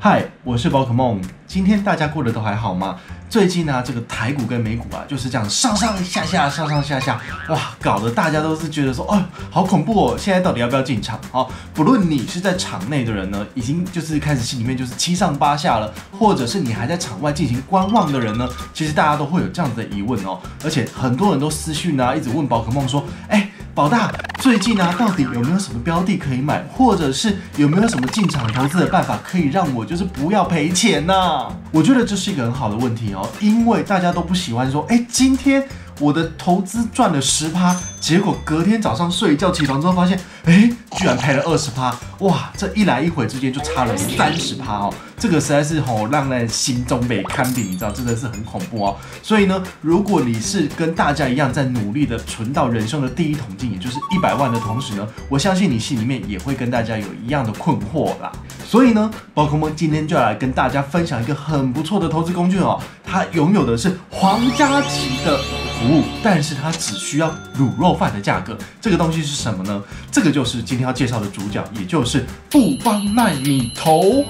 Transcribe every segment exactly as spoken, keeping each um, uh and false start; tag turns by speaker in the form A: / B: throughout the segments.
A: 嗨，我是宝可梦。今天大家过得都还好吗？最近呢、啊，这个台股跟美股啊，就是这样上上下下，上上下下，哇，搞得大家都是觉得说，哦，好恐怖哦！现在到底要不要进场？哦，不论你是在场内的人呢，已经就是开始心里面就是七上八下了，或者是你还在场外进行观望的人呢，其实大家都会有这样子的疑问哦。而且很多人都私讯啊，一直问宝可梦说，哎，宝大，最近啊，到底有没有什么标的可以买，或者是有没有什么进场投资的办法，可以让我就是不要赔钱呢、啊？我觉得这是一个很好的问题哦，因为大家都不喜欢说，哎，今天我的投资赚了十趴，结果隔天早上睡一觉起床之后发现，哎，居然赔了二十趴，哇，这一来一回之间就差了三十趴哦，这个实在是吼、哦、让人心中被堪比，你知道，真的是很恐怖哦。所以呢，如果你是跟大家一样在努力的存到人生的第一桶金，也就是一百万的同时呢，我相信你心里面也会跟大家有一样的困惑啦。所以呢，宝可梦今天就要来跟大家分享一个很不错的投资工具哦，它拥有的是皇家级的服务，但是它只需要卤肉饭的价格。这个东西是什么呢？这个就是今天要介绍的主角，也就是富邦奈米投。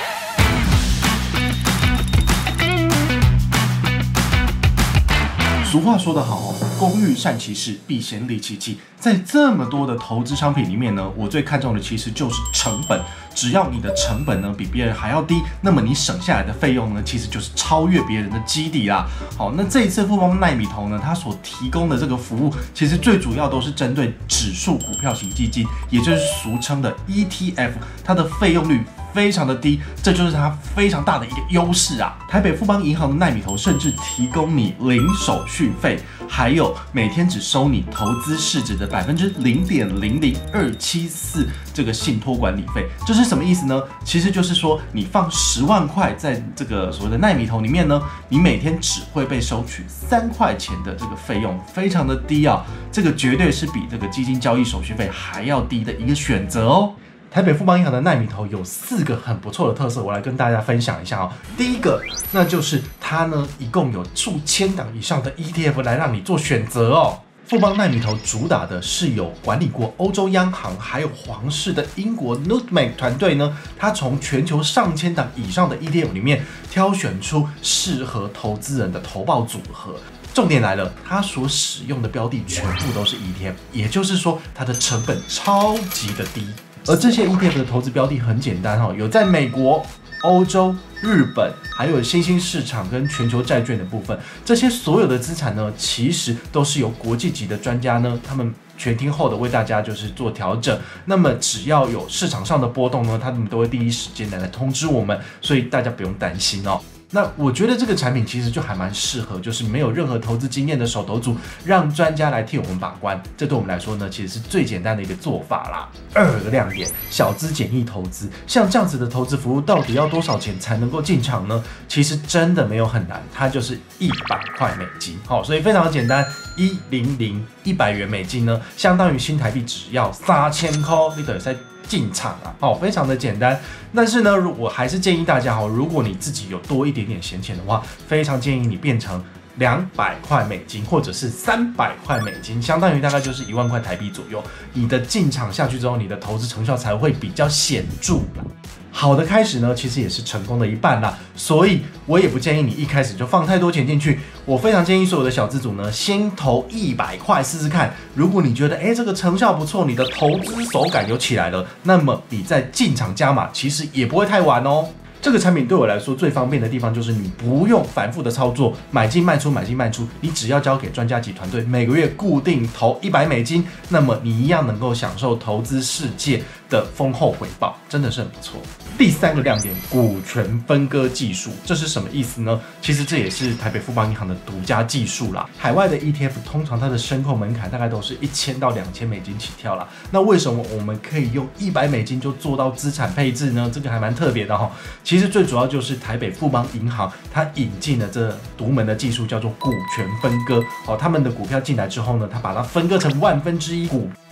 A: 俗话说得好哦，工欲善其事，必先利其器。在这么多的投资商品里面呢，我最看重的其实就是成本。只要你的成本呢比别人还要低，那么你省下来的费用呢，其实就是超越别人的基底啦。好，那这一次富邦奈米投呢，它所提供的这个服务，其实最主要都是针对指数股票型基金，也就是俗称的 E T F， 它的费用率非常的低，这就是它非常大的一个优势啊。台北富邦银行的奈米投甚至提供你零手续费，还有每天只收你投资市值的百分之零点零零二七四这个信托管理费。这是什么意思呢？其实就是说，你放十万块在这个所谓的奈米投里面呢，你每天只会被收取三块钱的这个费用，非常的低啊。这个绝对是比这个基金交易手续费还要低的一个选择哦。台北富邦银行的奈米投有四个很不错的特色，我来跟大家分享一下哦。第一个，那就是它呢一共有数千档以上的 E T F 来让你做选择哦。富邦奈米投主打的是有管理过欧洲央行还有皇室的英国 Nutmeg 团队呢，它从全球上千档以上的 E T F 里面挑选出适合投资人的投报组合。重点来了，它所使用的标的全部都是 E T F， 也就是说它的成本超级的低。而这些 E T F 的投资标的很简单哈，有在美国、欧洲、日本，还有新兴市场跟全球债券的部分。这些所有的资产呢，其实都是由国际级的专家呢，他们全听后的为大家就是做调整。那么只要有市场上的波动呢，他们都会第一时间来通知我们，所以大家不用担心哦。那我觉得这个产品其实就还蛮适合，就是没有任何投资经验的手头族，让专家来替我们把关。这对我们来说呢，其实是最简单的一个做法啦。二个亮点，小资简易投资。像这样子的投资服务，到底要多少钱才能够进场呢？其实真的没有很难，它就是一百块美金。好，所以非常的简单，一零零一百元美金呢，相当于新台币只要三千块，你等于在进场啊，哦，非常的简单。但是呢，我还是建议大家哈，如果你自己有多一点点闲钱的话，非常建议你变成两百块美金或者是三百块美金，相当于大概就是一万块台币左右。你的进场下去之后，你的投资成效才会比较显著啦。好的开始呢，其实也是成功的一半啦，所以我也不建议你一开始就放太多钱进去。我非常建议所有的小资主呢，先投一百块试试看。如果你觉得哎这个成效不错，你的投资手感有起来了，那么你在进场加码其实也不会太晚哦。这个产品对我来说最方便的地方就是你不用反复的操作，买进卖出买进卖出，你只要交给专家级团队，每个月固定投一百美金，那么你一样能够享受投资世界的丰厚回报，真的是很不错。第三个亮点，股权分割技术，这是什么意思呢？其实这也是台北富邦银行的独家技术啦。海外的 E T F 通常它的申购门槛大概都是一千到两千美金起跳啦。那为什么我们可以用一百美金就做到资产配置呢？这个还蛮特别的哈。其实最主要就是台北富邦银行它引进了这独门的技术，叫做股权分割。哦，他们的股票进来之后呢，它把它分割成万分之一股。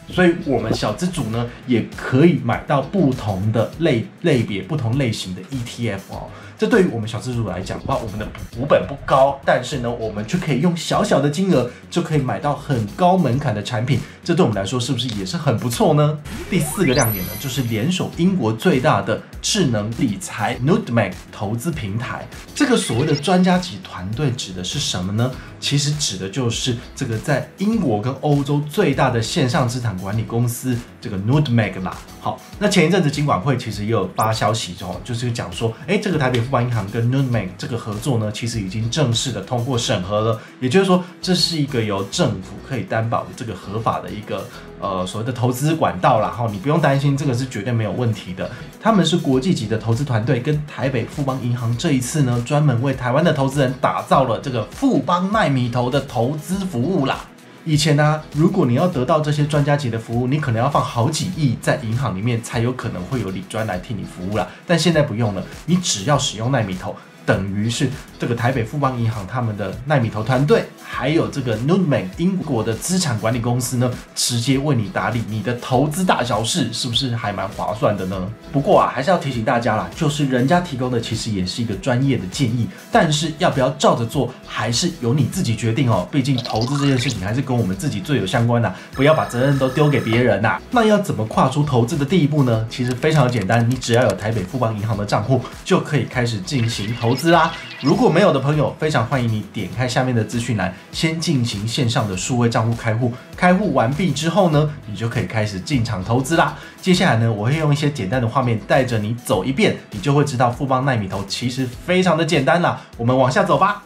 A: 所以我们小资主呢也可以买到不同的类类别、不同类型的 E T F 哦。这对于我们小资主来讲的话，我们的股本不高，但是呢，我们就可以用小小的金额就可以买到很高门槛的产品，这对我们来说是不是也是很不错呢？第四个亮点呢，就是联手英国最大的智能理财 Nutmeg 投资平台。这个所谓的专家级团队指的是什么呢？其实指的就是这个在英国跟欧洲最大的线上资产管理公司，这个 Nutmeg 啦。好，那前一阵子金管会其实也有发消息哦，就是讲说，哎，这个台北富邦银行跟 Nutmeg 这个合作呢，其实已经正式的通过审核了。也就是说，这是一个由政府可以担保的这个合法的一个呃所谓的投资管道啦。哈，你不用担心，这个是绝对没有问题的。他们是国际级的投资团队，跟台北富邦银行这一次呢，专门为台湾的投资人打造了这个富邦奈米投的投资服务啦。以前呢、啊，如果你要得到这些专家级的服务，你可能要放好几亿在银行里面，才有可能会有理专来替你服务啦。但现在不用了，你只要使用奈米投，等于是这个台北富邦银行他们的奈米投团队，还有这个 Nutmeg 英国的资产管理公司呢，直接为你打理你的投资大小事，是不是还蛮划算的呢？不过啊，还是要提醒大家啦，就是人家提供的其实也是一个专业的建议，但是要不要照着做，还是由你自己决定哦。毕竟投资这件事情还是跟我们自己最有相关的，不要把责任都丢给别人呐。那要怎么跨出投资的第一步呢？其实非常的简单，你只要有台北富邦银行的账户，就可以开始进行投资啦。如果没有的朋友，非常欢迎你点开下面的资讯栏，先进行线上的数位账户开户。开户完毕之后呢，你就可以开始进场投资啦。接下来呢，我会用一些简单的画面带着你走一遍，你就会知道富邦奈米投其实非常的简单啦。我们往下走吧。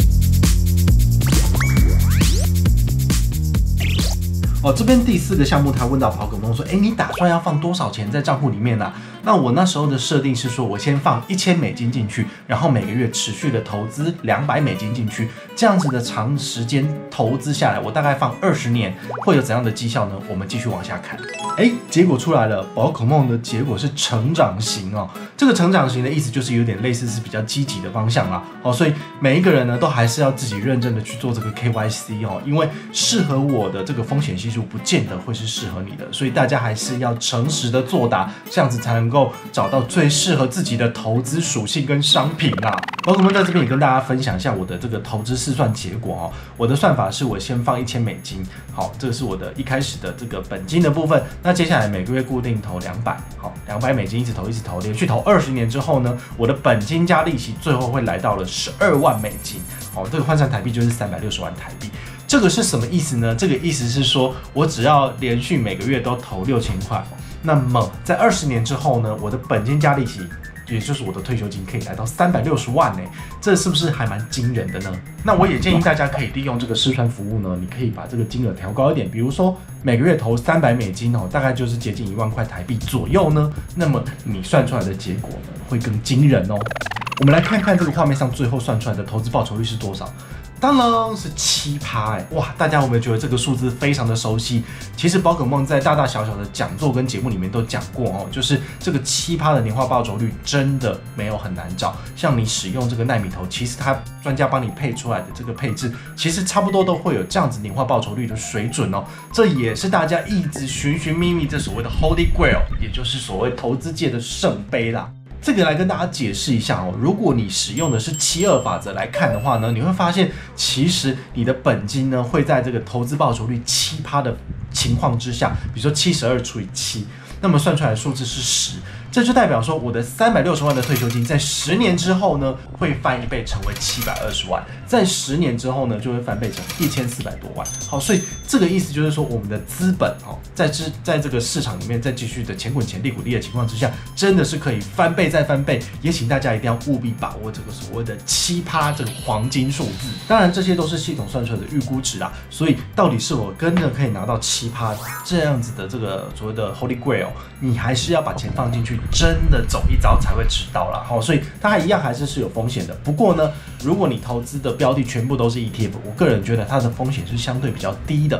A: 哦，这边第四个项目，他问到宝可梦说：“哎，你打算要放多少钱在账户里面呢、啊？”那我那时候的设定是说，我先放一千美金进去，然后每个月持续的投资两百美金进去，这样子的长时间投资下来，我大概放二十年，会有怎样的绩效呢？我们继续往下看。哎，结果出来了，宝可梦的结果是成长型哦。这个成长型的意思就是有点类似是比较积极的方向啦。哦，所以每一个人呢，都还是要自己认真的去做这个 K Y C 哦，因为适合我的这个风险系数不见得会是适合你的，所以大家还是要诚实的作答，这样子才能够找到最适合自己的投资属性跟商品啦。宝可梦在这边也跟大家分享一下我的这个投资试算结果哦。我的算法是我先放一千美金，好，这个是我的一开始的这个本金的部分。那接下来每个月固定投两百，好，两百美金一直投一直投，连续投二十年之后呢，我的本金加利息最后会来到了十二万美金，好，这个换算台币就是三百六十万台币。这个是什么意思呢？这个意思是说我只要连续每个月都投六千块，那么在二十年之后呢，我的本金加利息，也就是我的退休金可以来到三百六十万呢，这是不是还蛮惊人的呢？那我也建议大家可以利用这个试算服务呢，你可以把这个金额调高一点，比如说每个月投三百美金哦，大概就是接近一万块台币左右呢，那么你算出来的结果呢会更惊人哦。我们来看看这个画面上最后算出来的投资报酬率是多少。当然是七趴哎，哇！大家有没有觉得这个数字非常的熟悉？其实宝可梦在大大小小的讲座跟节目里面都讲过哦，就是这个七趴的年化报酬率真的没有很难找。像你使用这个奈米投，其实它专家帮你配出来的这个配置，其实差不多都会有这样子年化报酬率的水准哦。这也是大家一直寻寻觅觅这所谓的 Holy Grail， 也就是所谓投资界的圣杯啦。这个来跟大家解释一下哦，如果你使用的是七二法则来看的话呢，你会发现其实你的本金呢会在这个投资报酬率七趴的情况之下，比如说七十二除以七，那么算出来的数字是十。这就代表说，我的三百六十万的退休金在十年之后呢，会翻一倍成为七百二十万，在十年之后呢，就会翻倍成一千四百多万。好，所以这个意思就是说，我们的资本哦，在之在这个市场里面再继续的钱滚钱、利滚利的情况之下，真的是可以翻倍再翻倍。也请大家一定要务必把握这个所谓的七趴这个黄金数字。当然，这些都是系统算出来的预估值啦，所以到底是否真的可以拿到七趴这样子的这个所谓的 Holy Grail， 你还是要把钱放进去。真的走一遭才会知道啦，好，所以它一样还是是有风险的。不过呢，如果你投资的标的全部都是 E T F， 我个人觉得它的风险是相对比较低的。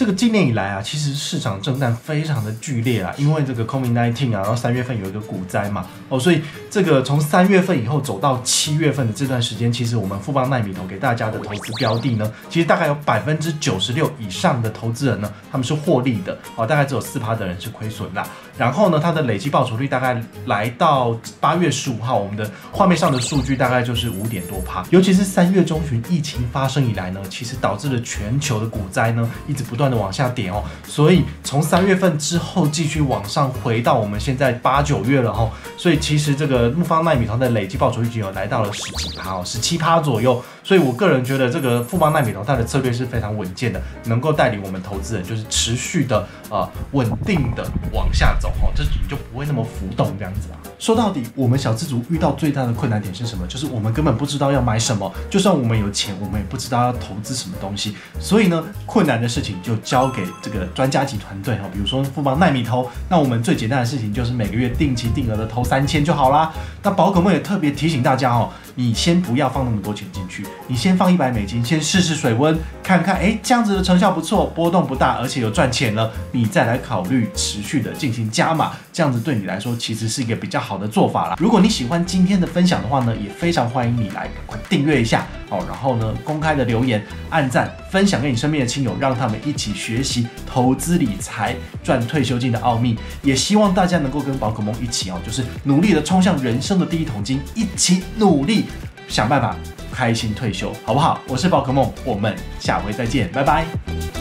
A: 这个今年以来啊，其实市场震荡非常的剧烈啊，因为这个 COVID 十九 啊，然后三月份有一个股灾嘛，哦，所以这个从三月份以后走到七月份的这段时间，其实我们富邦奈米投给大家的投资标的呢，其实大概有百分之九十六以上的投资人呢，他们是获利的，哦，大概只有四趴的人是亏损啦。然后呢，它的累计报酬率大概来到八月十五号，我们的画面上的数据大概就是五点多趴。尤其是三月中旬疫情发生以来呢，其实导致了全球的股灾呢一直不断的往下跌哦，所以从三月份之后继续往上回到我们现在八九月了哦，所以其实这个富邦奈米投的累计报酬率已经有来到了十几趴哦，十七趴左右。所以我个人觉得这个富邦奈米投它的策略是非常稳健的，能够带领我们投资人就是持续的呃稳定的往下走哦，这你就不会那么浮动这样子啊。说到底，我们小资族遇到最大的困难点是什么？就是我们根本不知道要买什么，就算我们有钱，我们也不知道要投资什么东西。所以呢，困难的事情就交给这个专家级团队哈，比如说富邦奈米投，那我们最简单的事情就是每个月定期定额的投三千就好啦。那宝可梦也特别提醒大家哦，你先不要放那么多钱进去，你先放一百美金，先试试水温，看看哎这样子的成效不错，波动不大，而且有赚钱了，你再来考虑持续的进行加码，这样子对你来说其实是一个比较好的做法啦。如果你喜欢今天的分享的话呢，也非常欢迎你来赶快订阅一下哦，然后呢公开的留言、按赞、分享给你身边的亲友，让他们一起学习投资理财、赚退休金的奥秘。也希望大家能够跟宝可梦一起哦，就是努力的冲向人生的第一桶金，一起努力想办法开心退休，好不好？我是宝可梦，我们下回再见，拜拜。